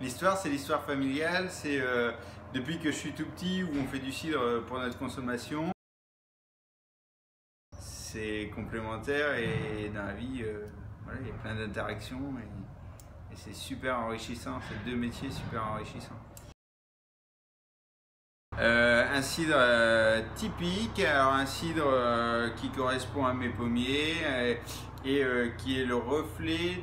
L'histoire, c'est l'histoire familiale. C'est depuis que je suis tout petit où on fait du cidre pour notre consommation. C'est complémentaire et dans la vie, voilà, il y a plein d'interactions et c'est super enrichissant. C'est deux métiers super enrichissants. Un cidre typique, alors un cidre qui correspond à mes pommiers et qui est le reflet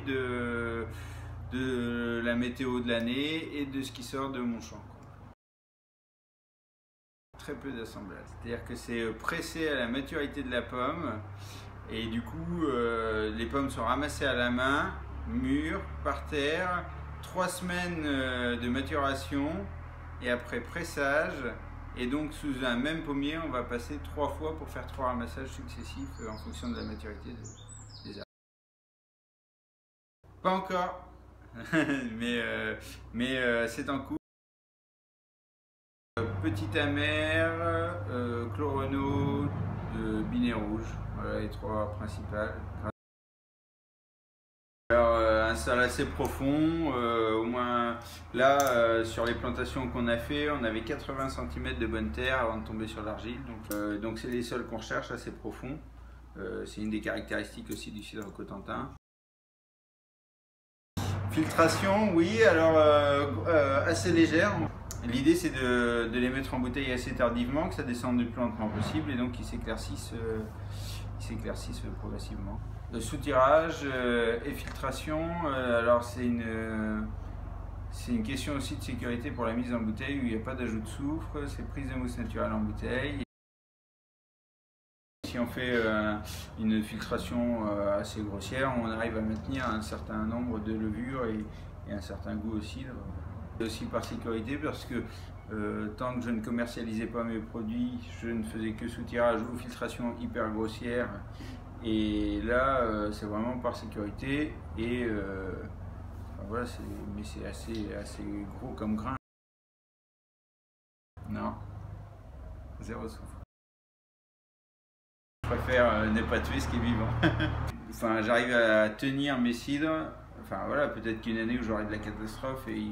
de la météo de l'année et de ce qui sort de mon champ. Très peu d'assemblage, c'est-à-dire que c'est pressé à la maturité de la pomme et du coup les pommes sont ramassées à la main, mûres, par terre, 3 semaines de maturation et après pressage. Et donc sous un même pommier, on va passer 3 fois pour faire 3 ramassages successifs en fonction de la maturité des arbres. Pas encore, mais c'est en cours. Petit amer, chlorono, binet rouge, voilà les 3 principales. Alors un sol assez profond, au moins là sur les plantations qu'on a fait, on avait 80 cm de bonne terre avant de tomber sur l'argile. Donc c'est les sols qu'on recherche, assez profonds. C'est une des caractéristiques aussi du cidre cotentin. Filtration, oui, alors assez légère. L'idée c'est de les mettre en bouteille assez tardivement, que ça descende le plus lentement possible et donc qu'ils s'éclaircissent progressivement. Le soutirage et filtration, alors c'est une question aussi de sécurité pour la mise en bouteille où il n'y a pas d'ajout de soufre, c'est prise de mousse naturelle en bouteille. Si on fait une filtration assez grossière, on arrive à maintenir un certain nombre de levures et un certain goût au cidre. Aussi par sécurité parce que tant que je ne commercialisais pas mes produits, je ne faisais que soutirage ou filtration hyper grossière. Et là, c'est vraiment par sécurité et enfin, voilà, mais c'est assez gros comme grain. Non, zéro soufre. Je préfère ne pas tuer ce qui est vivant. Enfin, j'arrive à tenir mes cidres. Enfin voilà, peut-être qu'une année où j'aurai de la catastrophe et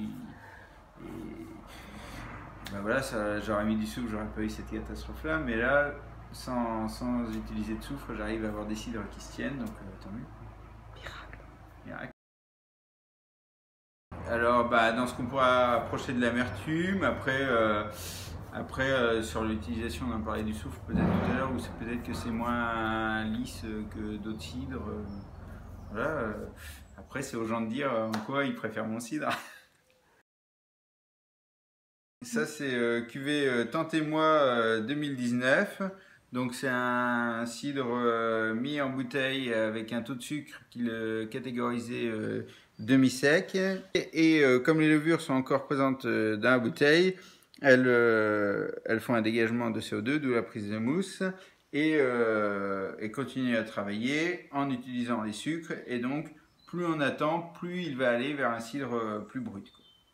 ben voilà, j'aurais mis du soufre, j'aurais pas eu cette catastrophe-là. Mais là, sans utiliser de soufre, j'arrive à avoir des cidres qui se tiennent, donc tant mieux. Miracle. Alors, bah, dans ce qu'on pourra approcher de l'amertume, après sur l'utilisation, on en parlait du soufre peut-être tout à l'heure, ou peut-être que c'est moins lisse que d'autres cidres. Voilà. Après, c'est aux gens de dire en quoi ils préfèrent mon cidre. Ça, c'est cuvée Tentez-moi 2019. Donc, c'est un cidre mis en bouteille avec un taux de sucre qui le catégorisait demi-sec. Et comme les levures sont encore présentes dans la bouteille, elles font un dégagement de CO2, d'où la prise de mousse, et continuent à travailler en utilisant les sucres. Et donc, plus on attend, plus il va aller vers un cidre plus brut.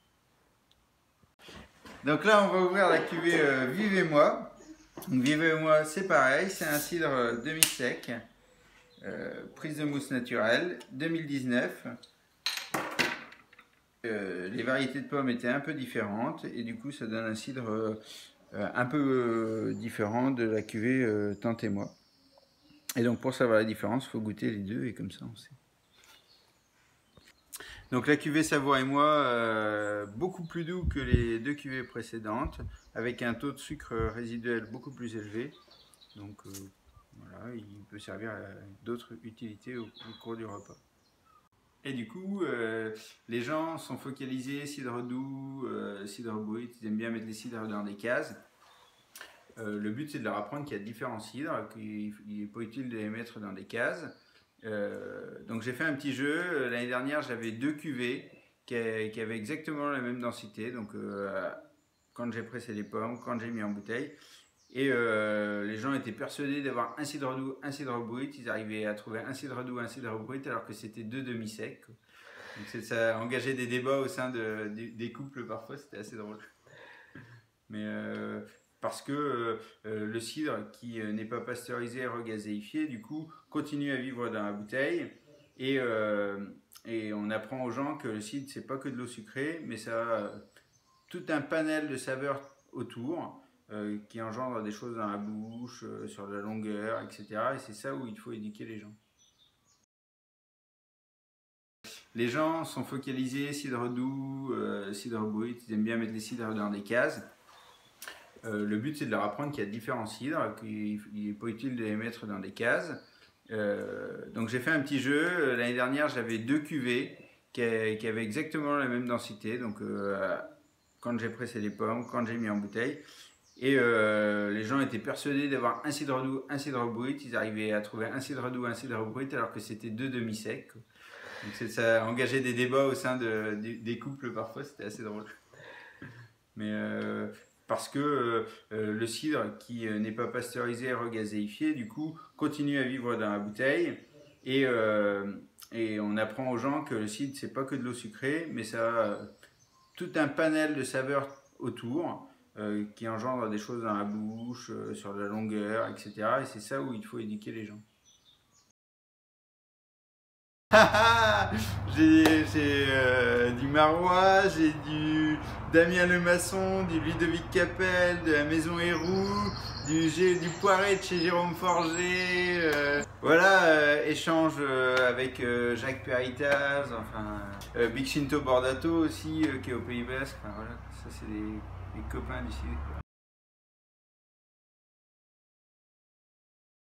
Donc là, on va ouvrir la cuvée Vivez-moi. Vivez-moi, c'est pareil, c'est un cidre demi-sec, prise de mousse naturelle, 2019. Les variétés de pommes étaient un peu différentes et du coup, ça donne un cidre un peu différent de la cuvée Tentez-moi. Et donc, pour savoir la différence, il faut goûter les deux et comme ça, on sait. Donc la cuvée Savoie et moi, beaucoup plus doux que les 2 cuvées précédentes, avec un taux de sucre résiduel beaucoup plus élevé. Donc voilà, il peut servir à d'autres utilités au cours du repas. Et du coup, les gens sont focalisés cidre doux, cidre brut, ils aiment bien mettre les cidres dans des cases. Le but c'est de leur apprendre qu'il y a différents cidres, qu'il n'est pas utile de les mettre dans des cases. Donc j'ai fait un petit jeu. L'année dernière, j'avais 2 cuvées qui avaient exactement la même densité. Donc quand j'ai pressé les pommes, quand j'ai mis en bouteille. Et les gens étaient persuadés d'avoir un cidre doux, un cidre brut. Ils arrivaient à trouver un cidre doux, un cidre brut, alors que c'était 2 demi-secs. Donc ça engageait des débats au sein des couples parfois. C'était assez drôle. Mais parce que le cidre qui n'est pas pasteurisé et regazéifié, du coup, continue à vivre dans la bouteille et on on apprend aux gens que le cidre, c'est pas que de l'eau sucrée, mais ça a tout un panel de saveurs autour qui engendre des choses dans la bouche, sur la longueur, etc. Et c'est ça où il faut éduquer les gens. Les gens sont focalisés cidre doux, cidre brut, ils aiment bien mettre les cidres dans des cases. Le but c'est de leur apprendre qu'il y a différents cidres, qu'il n'est pas utile de les mettre dans des cases. Donc j'ai fait un petit jeu, l'année dernière j'avais 2 cuvées qui avaient exactement la même densité, donc quand j'ai pressé les pommes, quand j'ai mis en bouteille. Et les gens étaient persuadés d'avoir un cidre doux, un cidre brut, ils arrivaient à trouver un cidre doux, un cidre brut alors que c'était 2 demi-secs. Donc ça a engagé des débats au sein des couples parfois, c'était assez drôle. Mais parce que le cidre qui n'est pas pasteurisé et regazéifié, du coup, continue à vivre dans la bouteille. Et on apprend aux gens que le cidre, c'est pas que de l'eau sucrée, mais ça a tout un panel de saveurs autour qui engendre des choses dans la bouche, sur la longueur, etc. Et c'est ça où il faut éduquer les gens. J'ai du Marois, j'ai du Damien Lemasson, du Ludovic Capel, de la Maison Héroux, du Poiré de chez Jérôme Forger. Voilà, échange avec Jacques Peritas, enfin, Big Shinto Bordato aussi, qui est au Pays Basque. Enfin, voilà, ça c'est des copains d'ici.